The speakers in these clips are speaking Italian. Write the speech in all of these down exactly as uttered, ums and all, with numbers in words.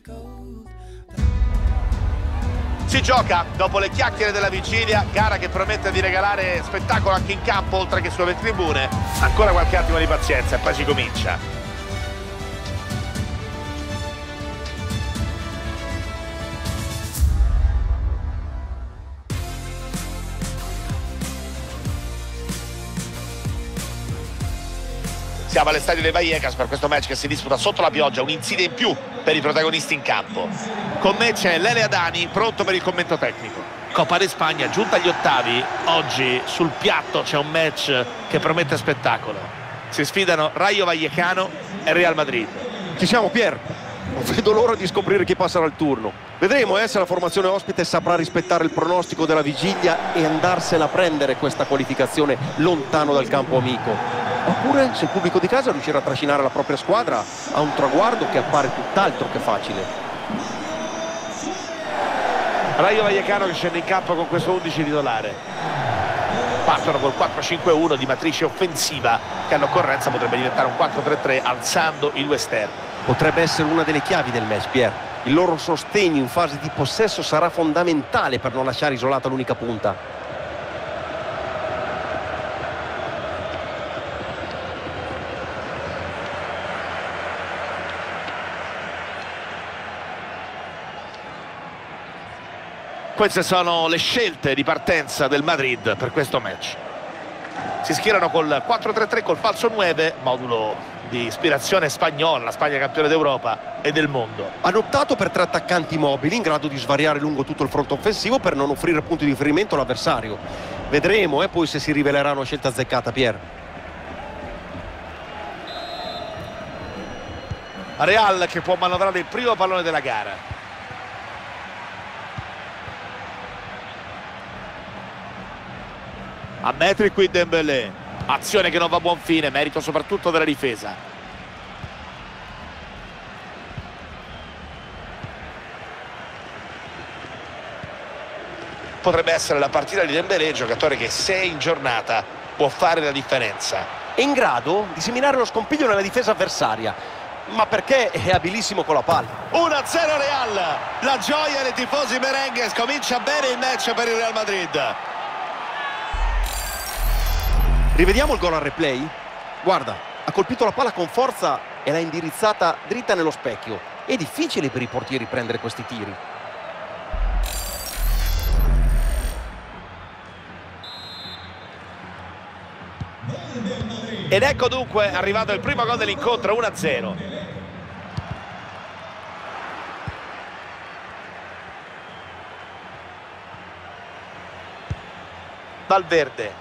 Si gioca dopo le chiacchiere della vigilia, gara che promette di regalare spettacolo anche in campo oltre che sulle tribune. Ancora qualche attimo di pazienza e poi si comincia. Siamo all'estadio dei Vallecas per questo match che si disputa sotto la pioggia, un'insidia in più per i protagonisti in campo. Con me c'è Lele Adani, pronto per il commento tecnico. Coppa di Spagna, giunta agli ottavi. Oggi sul piatto c'è un match che promette spettacolo. Si sfidano Rayo Vallecano e Real Madrid. Ci siamo, Pier. Non vedo l'ora di scoprire chi passerà il turno. Vedremo eh, se la formazione ospite saprà rispettare il pronostico della vigilia e andarsela a prendere questa qualificazione lontano dal campo amico. Oppure se il pubblico di casa riuscirà a trascinare la propria squadra a un traguardo che appare tutt'altro che facile. Rayo Vallecano che scende in campo con questo undici titolare. Partono col quattro cinque uno di matrice offensiva che all'occorrenza potrebbe diventare un quattro tre tre alzando i due esterni. Potrebbe essere una delle chiavi del match, Pier. Il loro sostegno in fase di possesso sarà fondamentale per non lasciare isolata l'unica punta. Queste sono le scelte di partenza del Madrid per questo match. Si schierano col quattro tre tre col falso nove, modulo di ispirazione spagnola, la Spagna campione d'Europa e del mondo. Hanno optato per tre attaccanti mobili in grado di svariare lungo tutto il fronte offensivo per non offrire punti di riferimento all'avversario. Vedremo e eh, poi se si rivelerà una scelta azzeccata, Pier. Real che può manovrare il primo pallone della gara. A metri qui Dembélé, azione che non va a buon fine, merito soprattutto della difesa. Potrebbe essere la partita di Dembélé, giocatore che se in giornata può fare la differenza. È in grado di seminare lo scompiglio nella difesa avversaria, ma perché è abilissimo con la palla. uno a zero Real, la gioia dei tifosi merengues, comincia bene il match per il Real Madrid. Rivediamo il gol al replay? Guarda, ha colpito la palla con forza e l'ha indirizzata dritta nello specchio. È difficile per i portieri prendere questi tiri. Ed ecco dunque arrivato il primo gol dell'incontro, uno a zero. Valverde.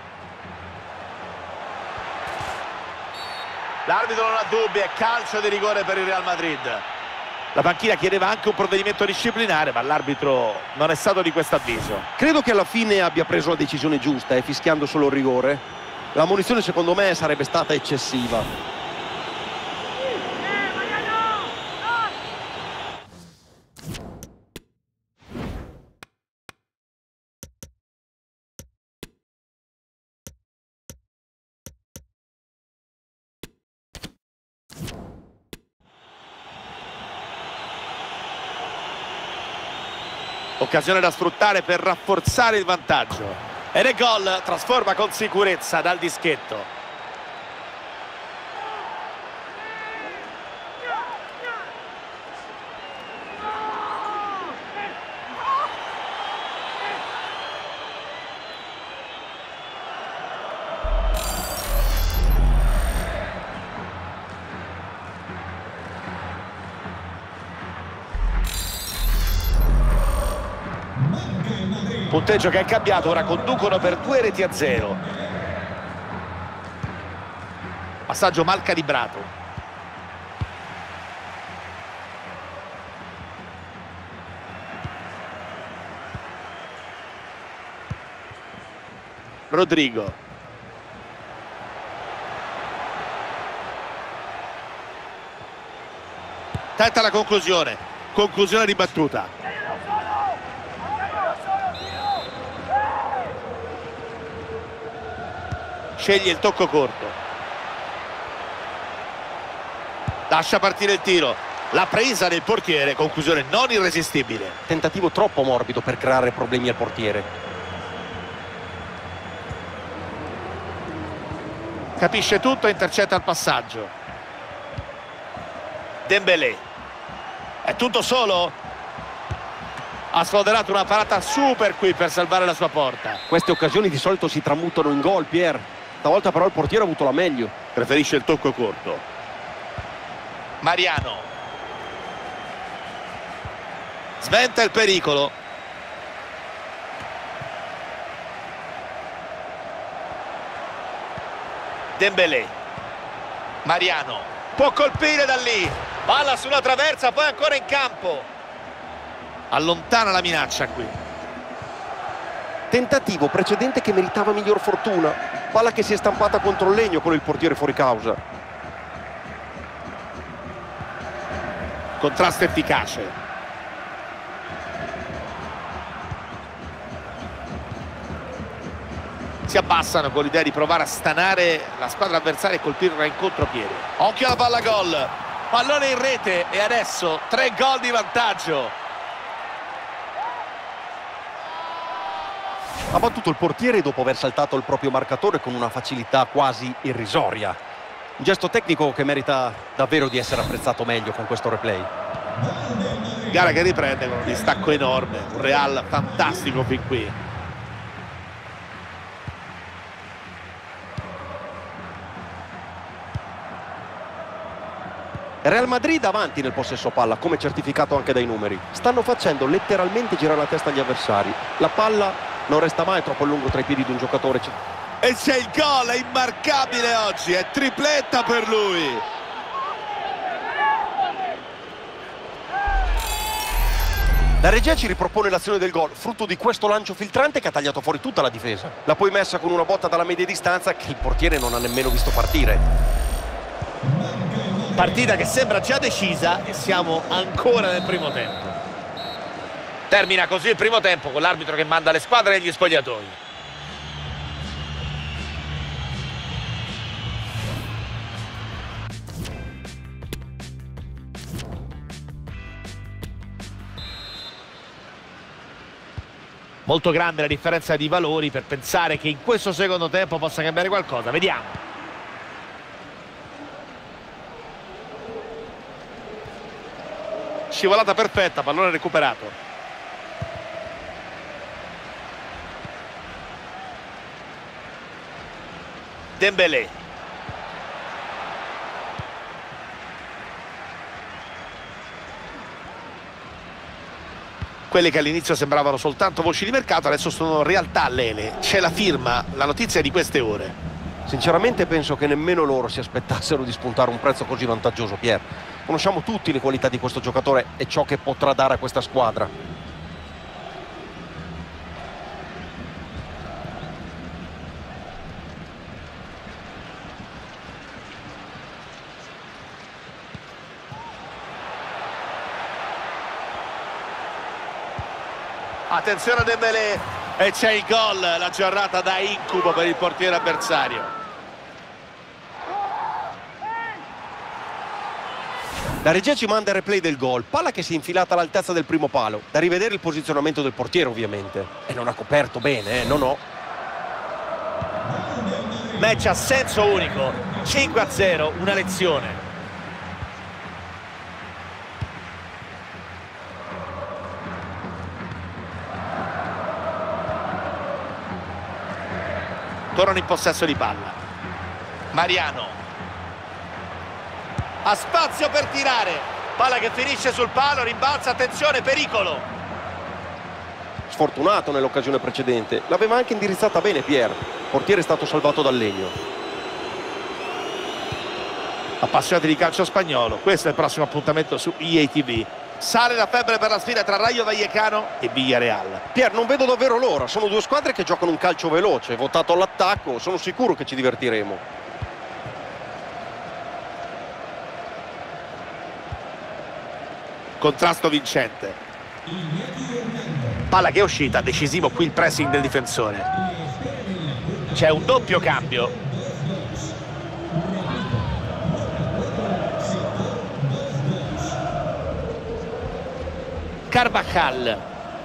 L'arbitro non ha dubbi, è calcio di rigore per il Real Madrid. La panchina chiedeva anche un provvedimento disciplinare, ma l'arbitro non è stato di questo avviso. Credo che alla fine abbia preso la decisione giusta, eh, fischiando solo il rigore. La munizione secondo me sarebbe stata eccessiva. Occasione da sfruttare per rafforzare il vantaggio. Ed è gol, trasforma con sicurezza dal dischetto. Punteggio che è cambiato, ora conducono per due reti a zero. Passaggio mal calibrato. Rodrigo. Tenta la conclusione. Conclusione ribattuta. Sceglie il tocco corto. Lascia partire il tiro. La presa del portiere, conclusione non irresistibile. Tentativo troppo morbido per creare problemi al portiere. Capisce tutto e intercetta il passaggio. Dembélé. È tutto solo? Ha sfoderato una parata super qui per salvare la sua porta. Queste occasioni di solito si tramutano in gol, Pier. Stavolta però il portiere ha avuto la meglio. Preferisce il tocco corto. Mariano. Sventa il pericolo. Dembélé. Mariano. Può colpire da lì. Palla sulla traversa, poi ancora in campo. Allontana la minaccia qui. Tentativo precedente che meritava miglior fortuna. Palla che si è stampata contro il legno con il portiere fuori causa. Contrasto efficace. Si abbassano con l'idea di provare a stanare la squadra avversaria e colpirla in contropiede. Occhio alla palla gol. Pallone in rete e adesso tre gol di vantaggio. Ha battuto il portiere dopo aver saltato il proprio marcatore con una facilità quasi irrisoria. Un gesto tecnico che merita davvero di essere apprezzato meglio con questo replay. Gara che riprende con un distacco enorme. Un Real fantastico fin qui. Real Madrid avanti nel possesso palla, come certificato anche dai numeri. Stanno facendo letteralmente girare la testa agli avversari. La palla non resta mai troppo a lungo tra i piedi di un giocatore. E c'è il gol, è immarcabile oggi, è tripletta per lui. La regia ci ripropone l'azione del gol, frutto di questo lancio filtrante che ha tagliato fuori tutta la difesa. L'ha poi messa con una botta dalla media distanza che il portiere non ha nemmeno visto partire. Partita che sembra già decisa e siamo ancora nel primo tempo. Termina così il primo tempo con l'arbitro che manda le squadre negli spogliatoi. Molto grande la differenza di valori per pensare che in questo secondo tempo possa cambiare qualcosa. Vediamo. Scivolata perfetta, pallone recuperato. Dembélé. Quelle che all'inizio sembravano soltanto voci di mercato adesso sono realtà, Lele. C'è la firma, la notizia di queste ore. Sinceramente penso che nemmeno loro si aspettassero di spuntare un prezzo così vantaggioso, Pier. Conosciamo tutti le qualità di questo giocatore e ciò che potrà dare a questa squadra. Attenzione a Dembélé e c'è il gol, la giornata da incubo per il portiere avversario. La regia ci manda il replay del gol, palla che si è infilata all'altezza del primo palo. Da rivedere il posizionamento del portiere ovviamente. E non ha coperto bene, eh? no no. Match a senso unico, cinque a zero, una lezione. Tornano in possesso di palla. Mariano. Ha spazio per tirare. Palla che finisce sul palo, rimbalza, attenzione, pericolo. Sfortunato nell'occasione precedente. L'aveva anche indirizzata bene Pier. Il portiere è stato salvato dal legno. Appassionati di calcio spagnolo, questo è il prossimo appuntamento su E A T V. Sale la febbre per la sfida tra Rayo Vallecano e Villarreal. Pier, non vedo davvero l'ora. Sono due squadre che giocano un calcio veloce, votato all'attacco. Sono sicuro che ci divertiremo. Contrasto vincente. Palla che è uscita, decisivo qui il pressing del difensore. C'è un doppio cambio. Carvajal.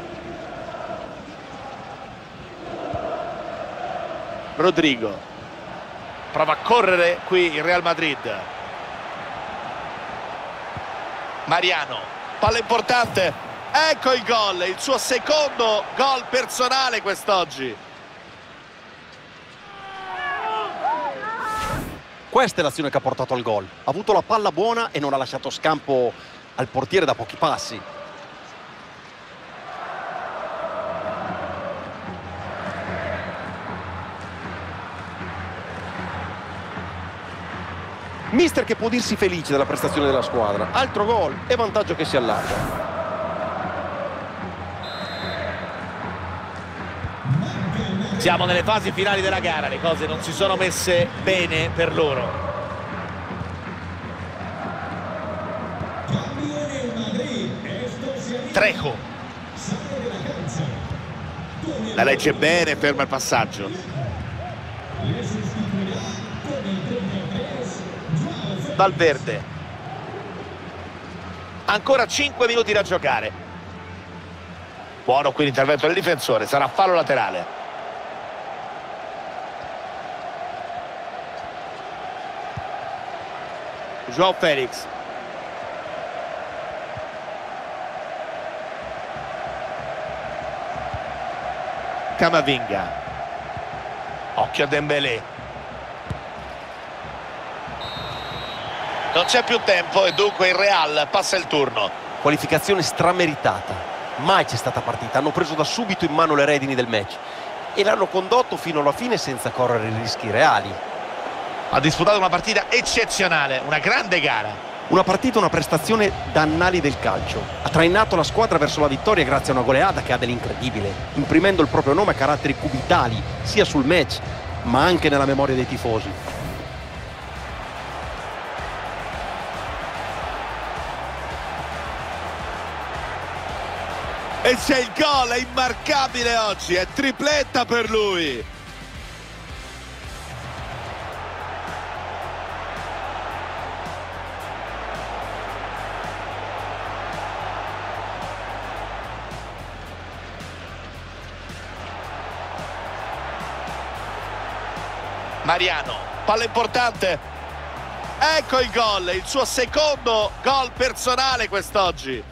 Rodrigo. Prova a correre qui il Real Madrid. Mariano. Palla importante. Ecco il gol, il suo secondo gol personale quest'oggi. Questa è l'azione che ha portato al gol. Ha avuto la palla buona e non ha lasciato scampo al portiere da pochi passi. Mister che può dirsi felice della prestazione della squadra. Altro gol e vantaggio che si allarga. Siamo nelle fasi finali della gara, le cose non si sono messe bene per loro. Trejo. La legge bene, ferma il passaggio. Valverde. Ancora cinque minuti da giocare. Buono qui l'intervento del difensore, sarà fallo laterale. João Felix. Camavinga. Occhio a Dembélé. Non c'è più tempo e dunque il Real passa il turno. Qualificazione strameritata. Mai c'è stata partita. Hanno preso da subito in mano le redini del match e l'hanno condotto fino alla fine senza correre rischi reali. Ha disputato una partita eccezionale, una grande gara. Una partita, una prestazione da annali del calcio. Ha trainato la squadra verso la vittoria grazie a una goleata che ha dell'incredibile, imprimendo il proprio nome a caratteri cubitali, sia sul match, ma anche nella memoria dei tifosi. E c'è il gol, è immarcabile oggi, è tripletta per lui. Mariano, palla importante. Ecco il gol, il suo secondo gol personale quest'oggi.